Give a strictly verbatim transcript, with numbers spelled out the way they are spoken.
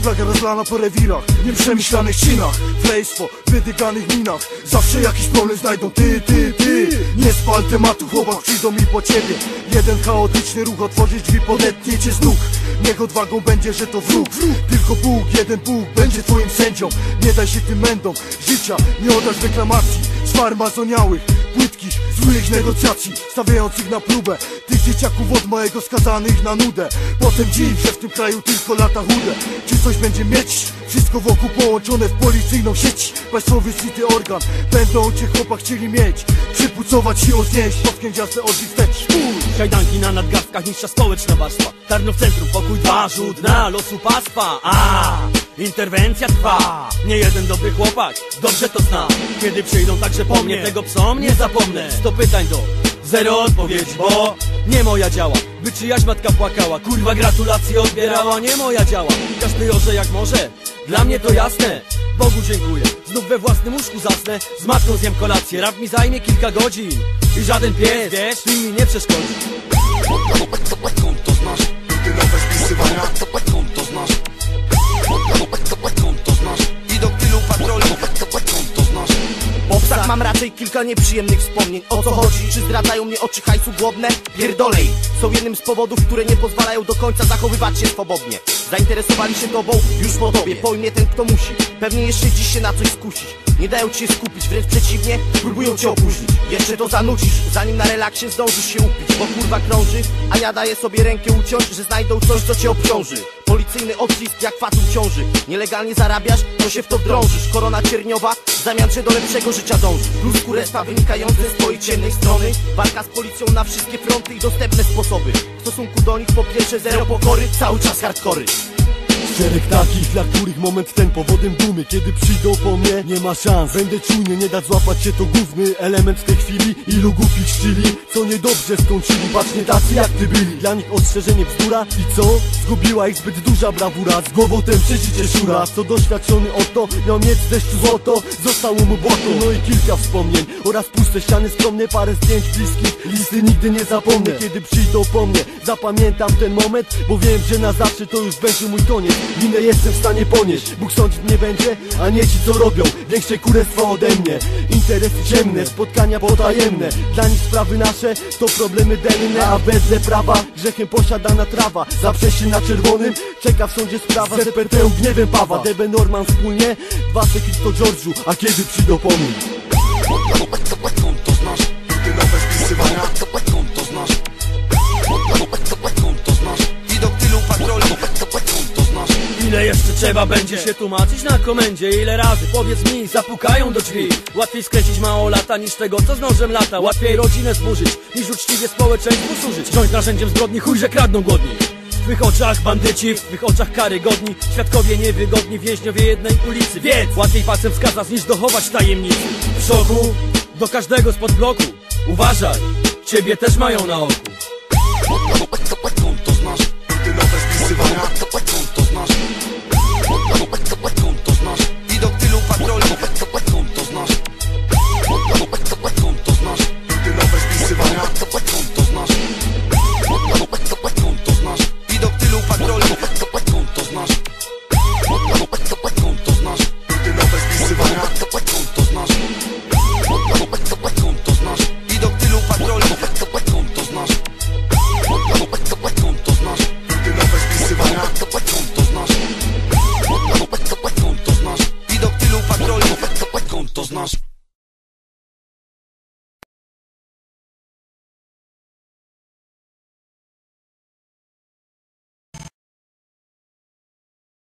plaga rozlana po rewirach, nieprzemyślanych czynach, flejstwo, wydyganych minach. Zawsze jakiś problem znajdą, ty, ty, ty. Nie spal tematu, chłopak, przyjdą mi po ciebie. Jeden chaotyczny ruch, otworzysz drzwi, podetnie cię z nóg. Niech odwagą będzie, że to wróg. Tylko Bóg, jeden Bóg będzie twoim sędzią. Nie daj się tym mędom życia, nie oddasz reklamacji z farmazoniałych, płytkich, złych negocjacji, stawiających na próbę tych dzieciaków od małego skazanych na nudę. Potem dziw, że w tym kraju tylko lata chude. Czy coś będzie mieć? Wszystko wokół połączone w policyjną sieć. Państwowy city organ, będą cię chłopak chcieli mieć. Przypucować i odnieść, potkiem gwiazdę odbić wstecz. Kajdanki na nadgarstkach, niższa społeczna warstwa. Tarnów centrum, pokój dwa, rzut na losu pastwa. A, interwencja trwa. Nie jeden dobry chłopak, dobrze to zna. Kiedy przyjdą także po mnie, tego psom nie zapomnę. Sto pytań do zero odpowiedzi, bo nie moja działa, by czyjaś matka płakała. Kurwa gratulacje odbierała, nie moja działa. Każdy orze jak może, dla mnie to jasne. Bogu dziękuję, znów we własnym łóżku zasnę. Z matką zjem kolację, rap mi zajmie kilka godzin. I żaden pies, wiesz, ty mi nie przeszkodzi. Konto znasz, rutynowe spisywania. Konto znasz, konto znasz. Widok tylu patroli. Konto znasz. O psach mam raczej kilka nieprzyjemnych wspomnień. O co chodzi? Czy zdradzają mnie oczy hajsu głodne? Pierdolej! Są jednym z powodów, które nie pozwalają do końca zachowywać się swobodnie. Zainteresowali się tobą już po tobie. Pojmie ten, kto musi. Pewnie jeszcze dziś się na coś skusić. Nie dają ci się skupić, wręcz przeciwnie, próbują cię opóźnić. Jeszcze to zanucisz, zanim na relaksie zdążysz się upić. Bo kurwa krąży, a ja daję sobie rękę uciąć, że znajdą coś, co cię obciąży. Policyjny odcisk jak fatum ciąży. Nielegalnie zarabiasz, to się w to wdrążysz. Korona cierniowa, w zamian, że do lepszego życia dążysz. Plus kurestwa wynikające z twojej ciemnej strony. Walka z policją na wszystkie fronty i dostępne sposoby. W stosunku do nich po pierwsze zero pokory, cały czas hardkory. Szereg takich, dla których moment ten powodem dumy. Kiedy przyjdą po mnie, nie ma szans. Będę czujny, nie dać złapać się, to główny element tej chwili. Ilu głupich szczyli, co niedobrze skończyli. Patrz, nie tacy jak ty byli. Dla nich ostrzeżenie bzdura. I co? Zgubiła ich zbyt duża brawura. Z głową ten przeżycie szura. Co doświadczony oto, miał mieć z deszczu złoto. Zostało mu błoto, no i kilka wspomnień. Oraz puste ściany skromne, parę zdjęć bliskich. Listy nigdy nie zapomnę. Kiedy przyjdą po mnie, zapamiętam ten moment. Bo wiem, że na zawsze to już będzie mój koniec. Winę jestem w stanie ponieść, Bóg sądzić mnie będzie, a nie ci co robią większe kurestwo ode mnie. Interesy ciemne, spotkania potajemne. Dla nich sprawy nasze to problemy denne. A wedle prawa grzechem posiadana trawa. Za przejście na czerwonym czeka w sądzie sprawa. Z P T U gniewem Pawa, D B Norman wspólnie. Dwa sekret to George'u, a kiedy przyjdą po mnie? Konto znasz, rutynowe spisywania. Konto znasz, konto znasz. Widok tylu patroli. Konto znasz. Ile jeszcze trzeba będzie się tłumaczyć na komendzie? Ile razy, powiedz mi, zapukają do drzwi? Łatwiej skręcić mało lata niż tego, co z nożem lata. Łatwiej rodzinę zburzyć, niż uczciwie społeczeństwu służyć. Wziąć narzędziem zbrodni, chuj, że kradną głodni. W twych oczach bandyci, w twych oczach karygodni. Świadkowie niewygodni, więźniowie jednej ulicy. Wiedz, łatwiej palcem wskazać niż dochować tajemnicy. W szoku, do każdego spod bloku. Uważaj, ciebie też mają na oku.